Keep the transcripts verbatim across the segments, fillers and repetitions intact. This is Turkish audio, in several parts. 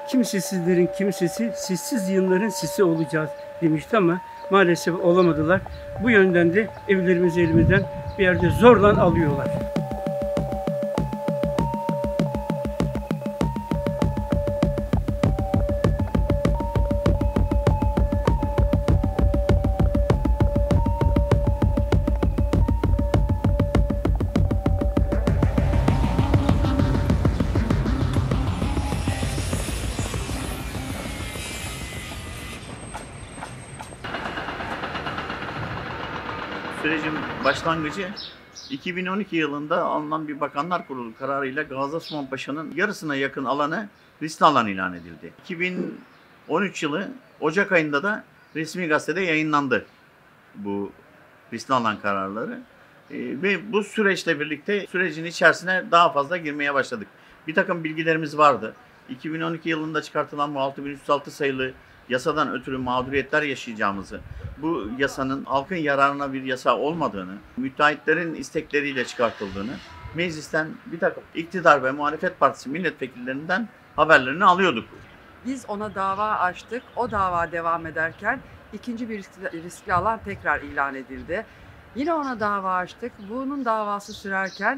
kimsesizlerin kimsesi, sessiz yığınların sisi olacağız demişti ama maalesef olamadılar. Bu yönden de evlerimizi elimizden bir yerde zorla alıyorlar. Sürecin başlangıcı iki bin on iki yılında alınan bir Bakanlar Kurulu kararıyla Gazi Osman Paşa'nın yarısına yakın alanı riskli alan ilan edildi. iki bin on üç yılı Ocak ayında da resmi gazetede yayınlandı bu riskli alan kararları. Ee, ve bu süreçle birlikte sürecin içerisine daha fazla girmeye başladık. Bir takım bilgilerimiz vardı. iki bin on iki yılında çıkartılan bu altı bin üç yüz altı sayılı yasadan ötürü mağduriyetler yaşayacağımızı, bu yasanın halkın yararına bir yasa olmadığını, müteahhitlerin istekleriyle çıkartıldığını meclisten bir takım iktidar ve muhalefet partisi milletvekillerinden haberlerini alıyorduk. Biz ona dava açtık. O dava devam ederken ikinci bir riskli, riskli alan tekrar ilan edildi. Yine ona dava açtık. Bunun davası sürerken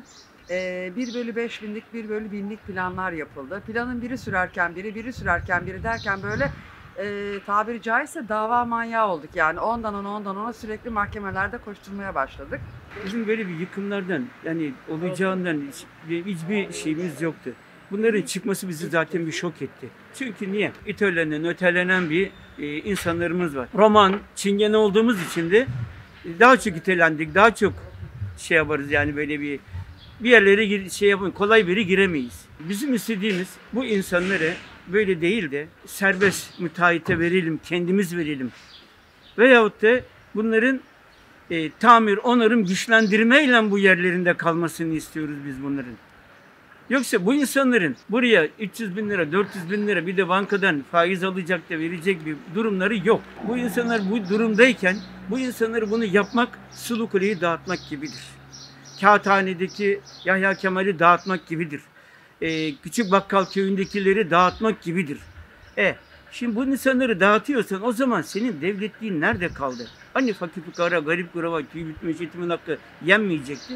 bir bölü beş binlik, bir bölü binlik planlar yapıldı. Planın biri sürerken biri, biri sürerken biri derken böyle E, tabiri caizse dava manyağı olduk. Yani ondan ona ondan ona sürekli mahkemelerde koşturmaya başladık. Bizim böyle bir yıkımlardan, yani olacağından hiç, hiçbir şeyimiz yoktu. Bunların çıkması bizi zaten bir şok etti. Çünkü niye? İtölenen, ötelenen bir e, insanlarımız var. Roman, Çingene olduğumuz için de daha çok itelendik, daha çok şey yaparız yani böyle bir bir yerlere şey yapın, kolay biri giremeyiz. Bizim istediğimiz bu insanları böyle değil de serbest müteahhite verelim, kendimiz verelim. Veyahut da bunların e, tamir, onarım, güçlendirmeyle bu yerlerinde kalmasını istiyoruz biz bunların. Yoksa bu insanların buraya üç yüz bin lira, dört yüz bin lira bir de bankadan faiz alacak da verecek bir durumları yok. Bu insanlar bu durumdayken bu insanları bunu yapmak Sulu Kule'yi dağıtmak gibidir. Kağıthane'deki Yahya Kemal'i dağıtmak gibidir. Ee, Küçük Bakkal köyündekileri dağıtmak gibidir. E, şimdi bu insanları dağıtıyorsan o zaman senin devletliğin nerede kaldı? Hani fakir fukara, garip kuraba, tüy bitmiş yetimin hakkı yenmeyecekti?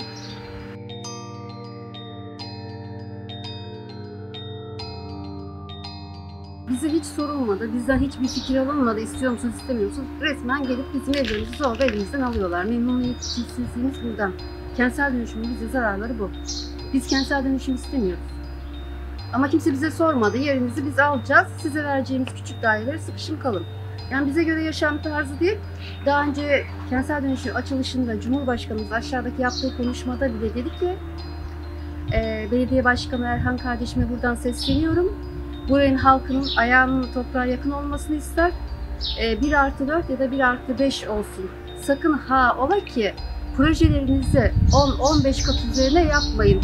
Bize hiç sorulmadı, bizden hiçbir fikir alınmadı, istiyor musunuz, istemiyor musunuz? Resmen gelip bizim evlerimizi zorla elimizden alıyorlar. Memnuniyetsizliğimiz bundan. Kentsel dönüşümün bize zararları bu. Biz kentsel dönüşüm istemiyoruz. Ama kimse bize sormadı, yerinizi biz alacağız, size vereceğimiz küçük daireleri sıkışın kalın. Yani bize göre yaşam tarzı değil. Daha önce kentsel dönüşüm açılışında Cumhurbaşkanımız aşağıdaki yaptığı konuşmada bile dedi ki e, Belediye Başkanı Erhan kardeşime buradan sesleniyorum. Buranın halkının ayağının toprağa yakın olmasını ister. E, bir artı dört ya da bir artı beş olsun. Sakın ha ola ki projelerinizi on on beş kat üzerine yapmayın.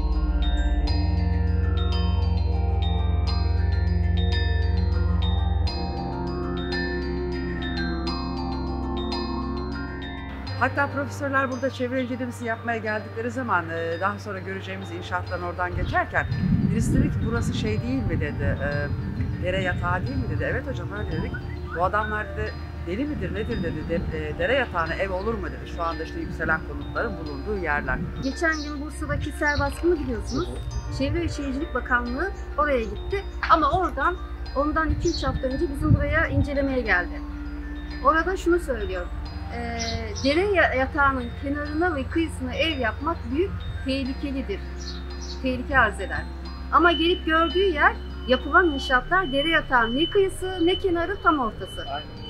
Hatta profesörler burada çevre incelemesi yapmaya geldikleri zaman daha sonra göreceğimiz inşaatların oradan geçerken birisi dedi ki burası şey değil mi dedi, dere yatağı değil mi dedi. Evet hocam öyle dedik. Bu adamlar dedi deli midir nedir dedi, dere yatağına ev olur mu dedi. Şu anda işte yükselen konutların bulunduğu yerler. Geçen gün Bursa'daki sel baskını biliyorsunuz. Çevre ve Şehircilik Bakanlığı oraya gitti ama oradan ondan iki üç hafta önce bizim buraya incelemeye geldi. Orada şunu söylüyor. E, dere yatağının kenarına ve kıyısına ev yapmak büyük tehlikelidir. Tehlike arz eder. Ama gelip gördüğü yer yapılan inşaatlar dere yatağının ne kıyısı ne kenarı tam ortası. Aynen.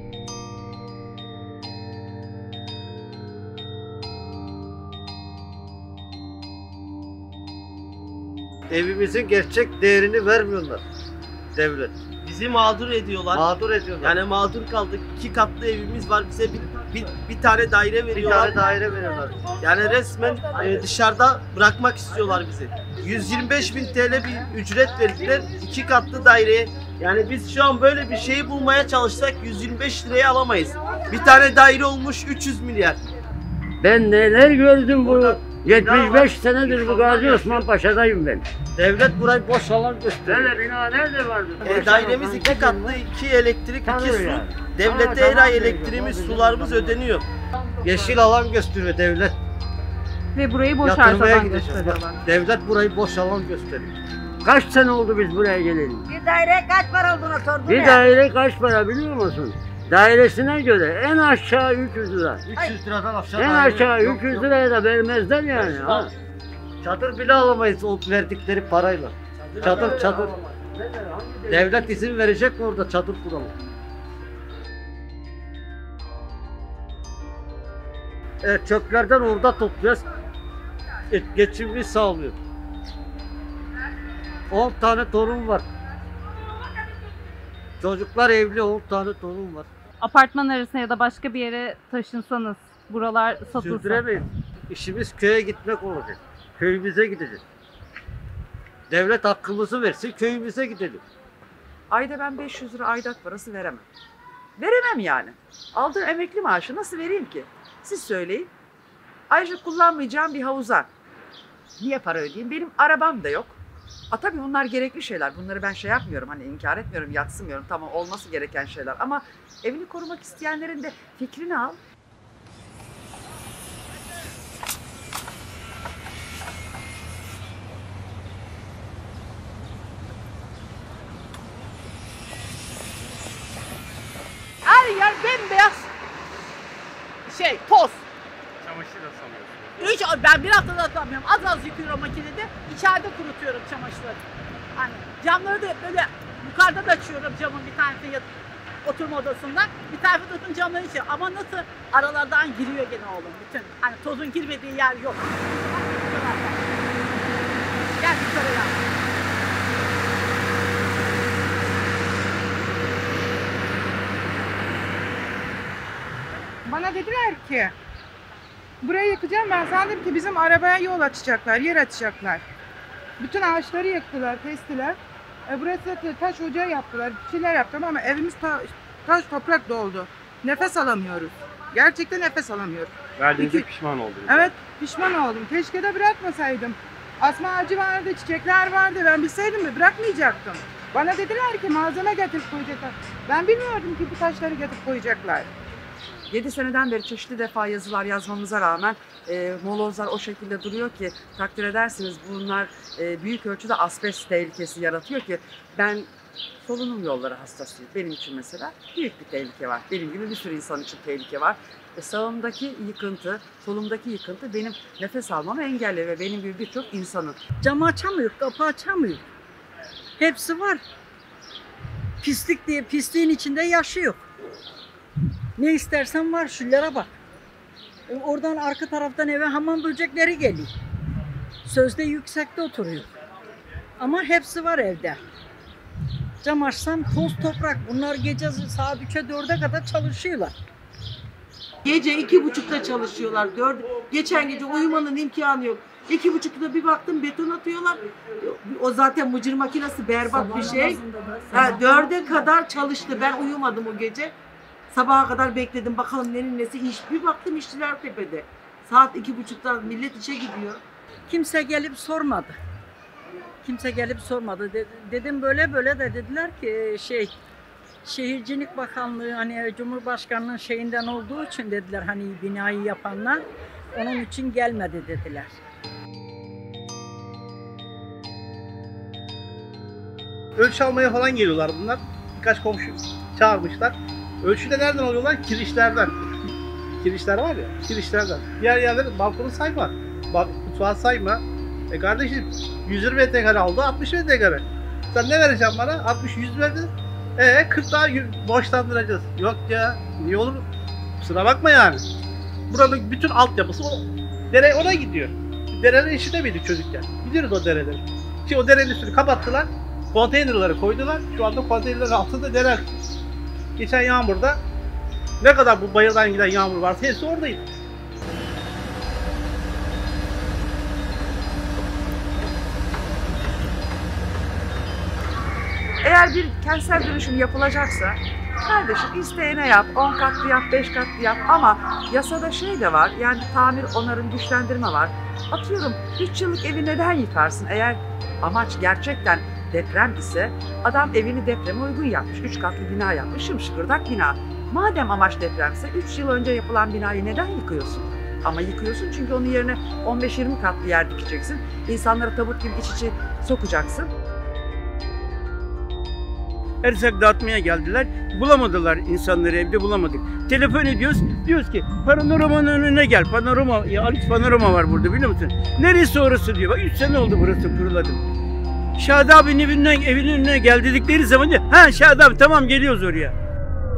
Evimizin gerçek değerini vermiyorlar devlet. Bizi mağdur ediyorlar. Mağdur ediyorlar. Yani mağdur kaldık. İki katlı evimiz var. Bize bir, bir, bir tane daire veriyorlar. Bir tane daire veriyorlar. Yani resmen e, dışarıda bırakmak istiyorlar bizi. yüz yirmi beş bin T L bir ücret verdiler. iki katlı daireye. Yani biz şu an böyle bir şeyi bulmaya çalışsak yüz yirmi beş liraya alamayız. Bir tane daire olmuş üç yüz milyar. Ben neler gördüm bu yetmiş beş senedir bu Gazi Osman Paşa'dayım ben. Devlet burayı boş alan gösteriyor. Böyle bina nerede vardı? E, dairemiz iki katlı, iki elektrik, iki Tanıyor su. yani. Devlete Tamam, her ay tamam, elektriğimiz, tamam. sularımız ödeniyor. Yeşil alan gösteriyor devlet. Ve burayı boş Yatırmaya arsadan gideceğiz. gösteriyorlar. Bak, devlet burayı boş alan gösteriyor. Kaç sene oldu biz buraya gelelim? Bir daire kaç para olduğunu sordum Bir ya. daire kaç para biliyor musun? Dairesine göre en aşağı üç yüz lira. üç yüz liradan aşağı En daire aşağı yok, üç yüz yok. liraya da vermezler yani. Ha. Çadır bile alamayız o verdikleri parayla. Çadır çadır. Devlet izin verecek mi orada çadır kuralım? Evet, çöplerden orada topluyoruz. E, geçimini sağlıyor. on tane torun var. Çocuklar evli, on tane torun var. Apartman arasına ya da başka bir yere taşınsanız, buralar satılsa. Sürdüremeyiz. İşimiz köye gitmek olacak. Köyümüze gideceğiz. Devlet hakkımızı versin, köyümüze gidelim. Ayda ben beş yüz lira aidat parası veremem. Veremem yani. Aldığım emekli maaşı nasıl vereyim ki? Siz söyleyin. Ayrıca kullanmayacağım bir havuza niye para ödeyeyim? Benim arabam da yok. A tabii bunlar gerekli şeyler. Bunları ben şey yapmıyorum. Hani inkar etmiyorum, yatsımıyorum. Tamam, olması gereken şeyler. Ama evini korumak isteyenlerin de fikrini al. Her yer bembeyaz şey, toz. Çamaşır asamıyorsunuz. Hiç, ben bir haftada atamıyorum. Az az yıkıyorum makinede. İçeride kurutuyorum çamaşırları. Hani camları da böyle yukarıda da açıyorum camın bir tanesini yat- oturma odasından. Bir tarafı tutun camları içi. Ama nasıl aralardan giriyor gene oğlum bütün. Hani tozun girmediği yer yok. Gel yukarıya. Bana dediler ki burayı yıkacağım, ben sandım ki bizim arabaya yol açacaklar, yer açacaklar. Bütün ağaçları yıktılar, kestiler. E, burası taş ocağı yaptılar, bir şeyler yaptılar ama evimiz ta- taş toprak doldu. Nefes alamıyoruz. Gerçekten nefes alamıyoruz. Verdiğinize İki- pişman oldunuz. Evet, pişman oldum. Keşke de bırakmasaydım. Asma ağacı vardı, çiçekler vardı. Ben bilseydim mi bırakmayacaktım. Bana dediler ki malzeme getirip koyacaklar. Ben bilmiyordum ki bu taşları getirip koyacaklar. yedi seneden beri çeşitli defa yazılar yazmamıza rağmen e, molozlar o şekilde duruyor ki takdir edersiniz bunlar e, büyük ölçüde asbest tehlikesi yaratıyor ki ben solunum yolları hastasıyım. Benim için mesela büyük bir tehlike var. Benim gibi bir sürü insan için tehlike var. E, sağımdaki yıkıntı, solumdaki yıkıntı benim nefes almamı engelliyor ve benim gibi birçok insanın. Camı açamıyor, kapı açamıyor. Hepsi var. Pislik diye pisliğin içinde yaşıyor. Ne istersen var, şunlara bak. E, oradan arka taraftan eve hamam böcekleri geliyor. Sözde yüksekte oturuyor. Ama hepsi var evde. Cam açsam toz toprak. Bunlar gece saat üçe dörde kadar çalışıyorlar. Gece iki buçukta çalışıyorlar. Dört, geçen gece uyumanın imkanı yok. İki buçukta bir baktım beton atıyorlar. O zaten mıcır makinesi berbat bir şey. Ha, dörde kadar çalıştı. Ben uyumadım o gece. Sabaha kadar bekledim bakalım nenin nesi iş. Bir baktım işçiler tepede. Saat iki buçukta millet işe gidiyor. Kimse gelip sormadı. Kimse gelip sormadı. De- dedim böyle böyle de dediler ki şey Şehircilik Bakanlığı hani Cumhurbaşkanı'nın şeyinden olduğu için dediler hani binayı yapanlar onun için gelmedi dediler. Ölçü almaya falan geliyorlar bunlar. Birkaç komşu çağırmışlar. Ölçü de nereden alıyorlar? Kirişlerden. Kirişler var ya, kirişlerden. Diğer yerleri balkonu sayma, bak, mutfağı sayma. E kardeşim yüz yirmi metrekare aldı, altmış metrekare. Sen ne vereceksin bana? altmış yüz verdin. E kırk daha borçlandıracağız. Yok ya, niye olur? Kusura bakma yani. Buranın bütün altyapısı o dere ona gidiyor. Derenin işi de miydik çocukken? Biliyoruz o dereleri. Ki o derenin üstünü kapattılar. Konteynerları koydular. Şu anda konteynerlerin altında dere. Geçen yağmurda ne kadar bu bayırdan giden yağmur varsa hepsi oradaydı. Eğer bir kentsel dönüşüm yapılacaksa Kardeşim isteyene yap, on katlı yap, beş katlı yap ama yasada şey de var, yani tamir, onarım, güçlendirme var. Atıyorum üç yıllık evi neden yıkarsın? Eğer amaç gerçekten deprem ise adam evini depreme uygun yapmış. Üç katlı bina yapmış, şımşıkırdak bina. Madem amaç depremse üç yıl önce yapılan binayı neden yıkıyorsun? Ama yıkıyorsun çünkü onun yerine on beş yirmi katlı yer dikeceksin. İnsanları tabut gibi iç içe sokacaksın. Erzak dağıtmaya geldiler. Bulamadılar insanları, evde bulamadık. Telefon ediyoruz. Diyoruz ki panoramanın önüne gel. Panorama, ya Aliç Panorama var burada, biliyor musun? Neresi orası diyor. Bak üç sene oldu burası kuruladı. Şadi abinin evinden, evinin önüne gel dedikleri zaman diyor. Ha Şadi abi tamam geliyoruz oraya.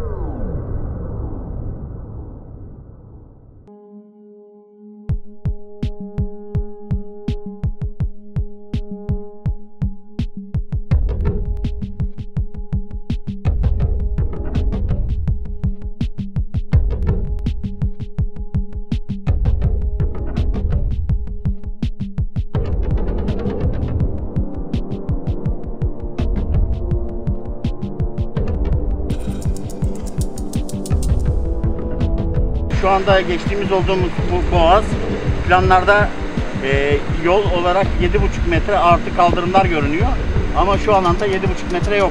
Şu anda geçtiğimiz olduğumuz bu boğaz planlarda e, yol olarak yedi buçuk metre artı kaldırımlar görünüyor. Ama şu alanda yedi buçuk metre yok.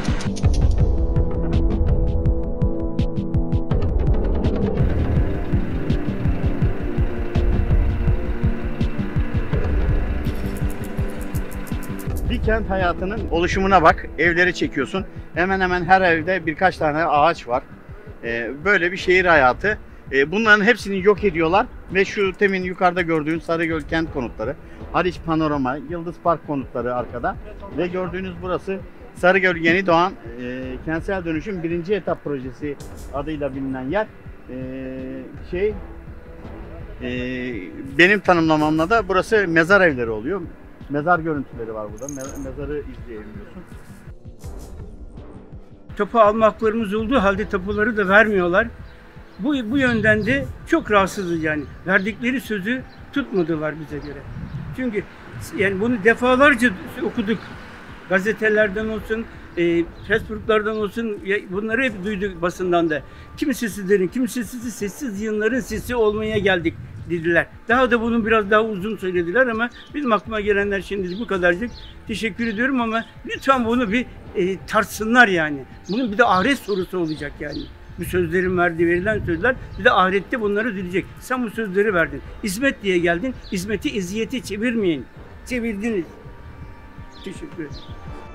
Bir kent hayatının oluşumuna bak, evleri çekiyorsun. Hemen hemen her evde birkaç tane ağaç var. E, böyle bir şehir hayatı. Bunların hepsini yok ediyorlar ve şu temin yukarıda gördüğün Sarıgöl kent konutları, Haliç Panorama, Yıldız Park konutları arkada ve gördüğünüz burası Sarıgöl Yeni Doğan e, kentsel dönüşüm birinci etap projesi adıyla bilinen yer. E, şey e, benim tanımlamamla da burası mezar evleri oluyor. Mezar görüntüleri var burada. Mezarı izleyebiliyorsun. Tapu alma haklarımız olduğu halde tapuları da vermiyorlar. Bu, bu yönden de çok rahatsızız yani. Verdikleri sözü tutmadılar bize göre. Çünkü yani bunu defalarca okuduk. Gazetelerden olsun, e, Facebook'lardan olsun, ya, bunları hep duyduk basından da. Kimisi sizlerin, kimisi sizi sessiz yığınların sesi olmaya geldik dediler. Daha da bunu biraz daha uzun söylediler ama bizim aklıma gelenler şimdi bu kadarcık. Teşekkür ediyorum ama lütfen bunu bir e, tartsınlar yani. Bunun bir de ahiret sorusu olacak yani. Bu sözlerin verdiği, verilen sözler bir de ahirette bunları ödeyecek. Sen bu sözleri verdin. Hizmet diye geldin. Hizmeti eziyete çevirmeyin. Çevirdiniz. Teşekkür ederim.